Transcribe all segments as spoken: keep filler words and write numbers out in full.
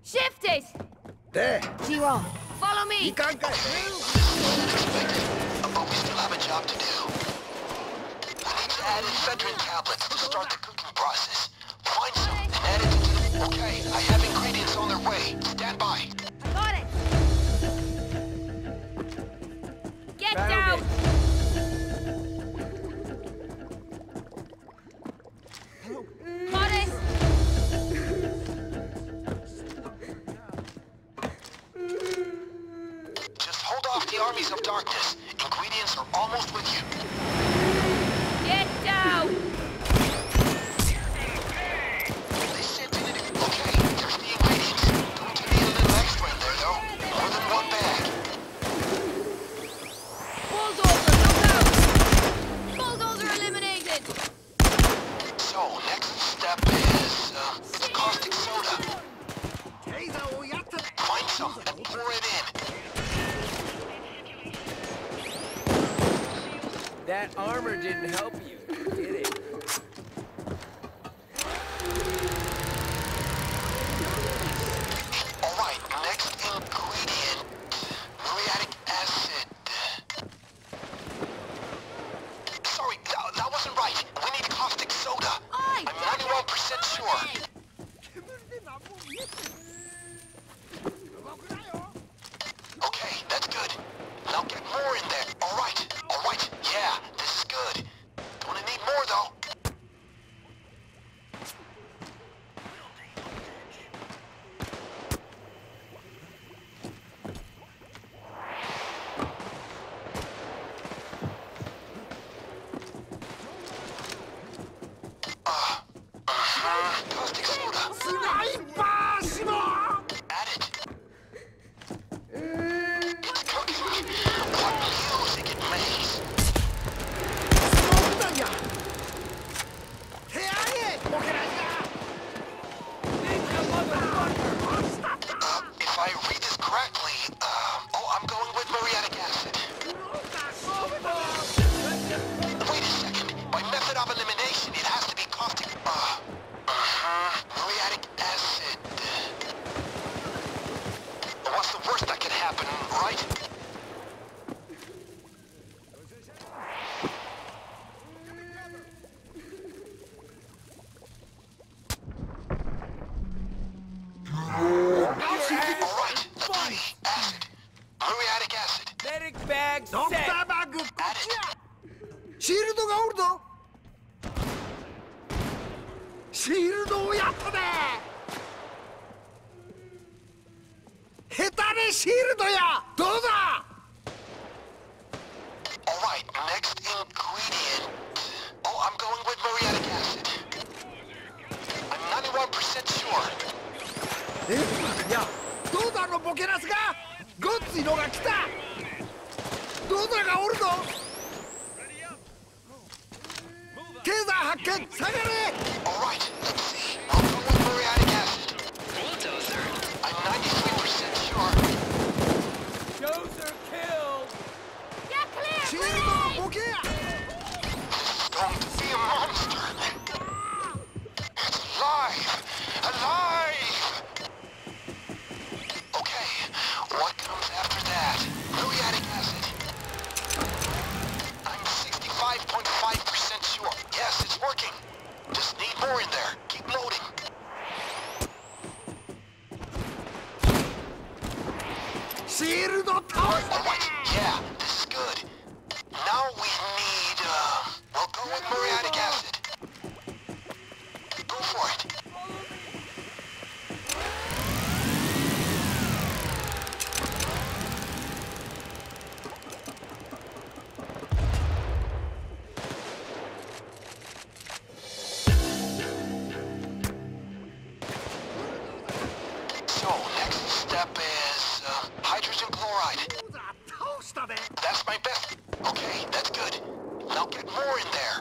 Shift it! There. Zero. Follow me! You can't get But we still have a job to do. We need to add ephedrine tablets to start the cooking process. Find some and add it to the... Okay, I have ingredients on their way. Stand by. I got it! Get Found down! it. Got it! Just hold off the armies of darkness. Ingredients are almost with you. Get down! They sent in an... Okay, there's the ingredients. Going to need a little extra in there, though. More than one bag. Bulldozer, look out! Bulldozer eliminated! So, next step is, uh, the caustic soda. Find some and pour it in. That armor didn't help you, did it? Alright, next ingredient. Muriatic acid. Sorry, that, that wasn't right. We need caustic soda. Oi! I'm ninety-one percent sure. Okay, that's good. Now get more in there. Alright, alright. Yeah, this is good. Gonna need more, though. Uh, uh-huh. Caustic soda. Add it. It's cooking. What music it makes. Uh, if I read this correctly, um, oh, I'm going with muriatic acid. Wait a second. By method of elimination, it has to be caustic. Uh, uh-huh. Muriatic acid. What's the worst that can happen, right? Alright, let's see. Acid. Muriatic acid. Medic bag set! Add it. シールドがおるぞ。シールドをやったね。下手ねシールドや。どうだ。 Alright, next ingredient. Oh, I'm going with muriatic acid. I'm ninety-one percent sure. え、いや、どうだのボケナスが。ごっついのが来た。どうだがおるぞ。テーザー発見。下がれ。 Alright, let's see. I'll go with muriatic acid. I'm ninety-three percent sure. Dozer killed! Get clear! シールドのボケや。 This is going to be a monster. It's alive! Alive! Okay, what comes after that? Muriatic acid. I'm sixty-five point five percent sure. Yes, it's working. Just need more in there. Keep loading. Alright, yeah, this is good. Now we need, uh, we'll go with muriatic acid. Go for it. So, next step is, uh, hydrogen chloride. That's my best. Okay, that's good. Now get more in there.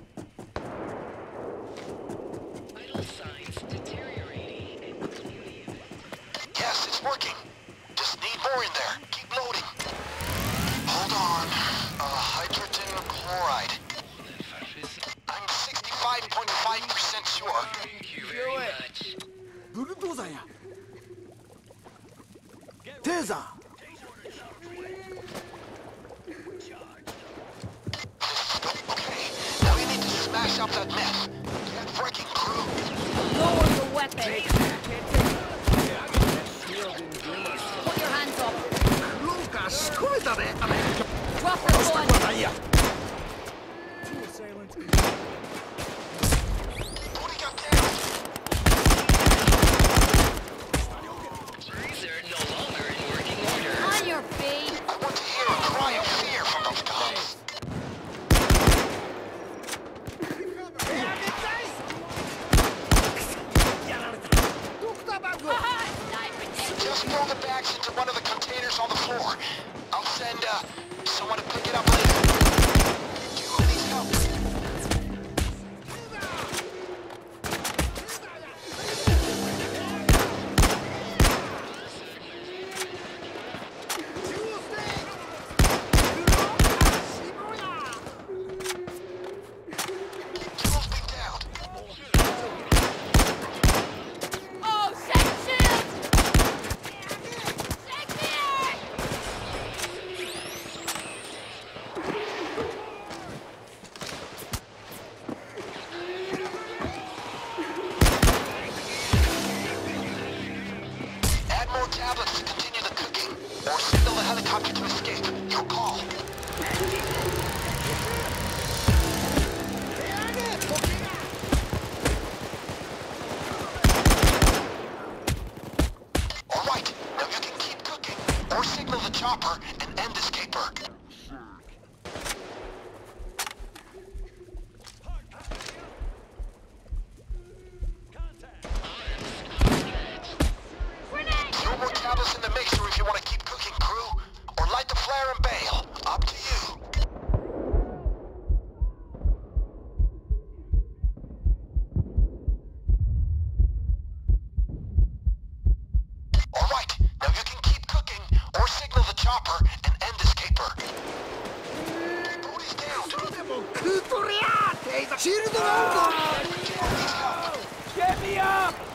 Vital signs deteriorating and clearly evident. Yes, it's working. Just need more in there. Keep loading. Hold on. Uh, hydrogen chloride. I'm sixty-five point five percent sure. Thank you very much. ブルドーザーや。 テーザー Okay, now we need to smash up that mess. Get freaking crew. Lower your weapon. Put your hands up. ローカー仕込めたね Drop 殺 your した gun. ことないや Booty got down. They're no longer in working order. On your feet. I want to hear a cry of fear from those guys. Haha, sniper dead. Just throw the bags into one of the containers on the floor. I'll send, uh, someone to pick it up later. Do you need help? Tools be down. Oh, set shield! Take me out! Add more tablets to continue the cooking, or signal the helicopter to escape. Your call. All right, now you can keep cooking, or signal the chopper and end this caper. Grenade! Throw more tablets in the mixer if you want to keep cooking, crew, or light the flare and bail. Up to you. All right, now you can keep cooking, or signal the chopper and end this caper. Booty's down. でも食うとりゃーテーザーシールドがあるぞ Get me up!